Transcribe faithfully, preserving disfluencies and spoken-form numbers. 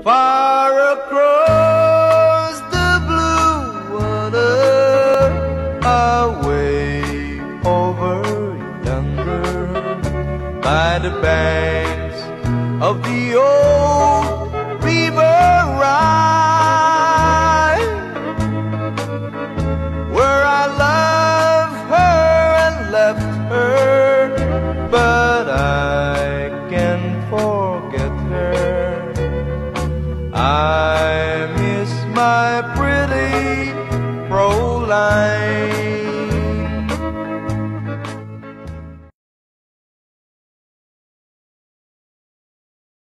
far across the blue water, away over yonder, by the banks of the old river Rhine, where I loved her and left her, but I can't forget her. I miss my pretty Fräulein.